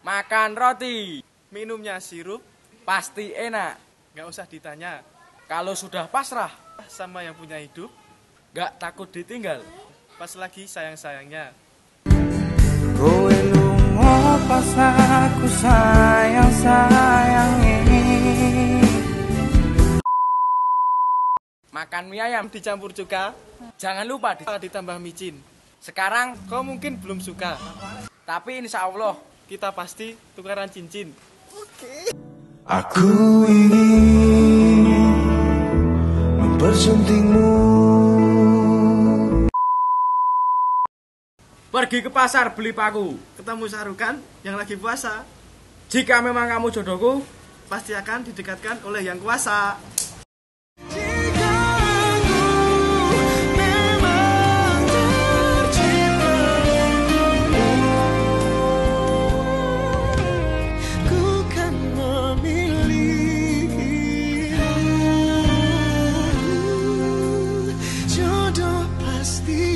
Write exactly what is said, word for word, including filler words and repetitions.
Makan roti, Minumnya sirup, pasti enak. nggak usah ditanya. Kalau sudah pasrah, Sama yang punya hidup, gak takut ditinggal. pas lagi sayang-sayangnya. Kowe lunga pas aku sayang-sayangi. Makan mie ayam, Dicampur cuka, jangan lupa di... ditambah micin. Sekarang, Kau mungkin belum suka, tapi insya Allah kita pasti tukaran cincin. Aku ingin mempersuntingmu. pergi ke pasar beli paku. Ketemu sarukan yang lagi puasa, Jika memang kamu jodohku, pasti akan didekatkan oleh yang kuasa. Pasti